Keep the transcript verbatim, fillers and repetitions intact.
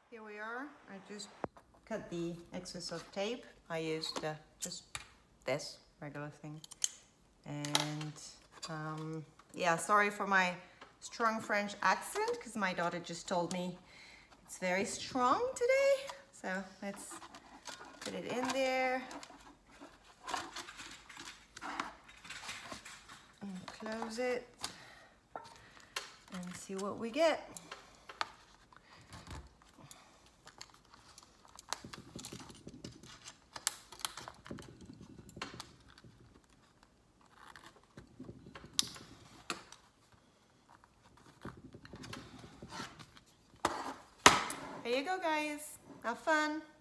Here we are. I just cut the excess of tape. I used uh, just this regular thing. And um, yeah, sorry for my strong French accent because my daughter just told me it's very strong today. So let's put it in there. And close it and see what we get. There you go, guys. Have fun.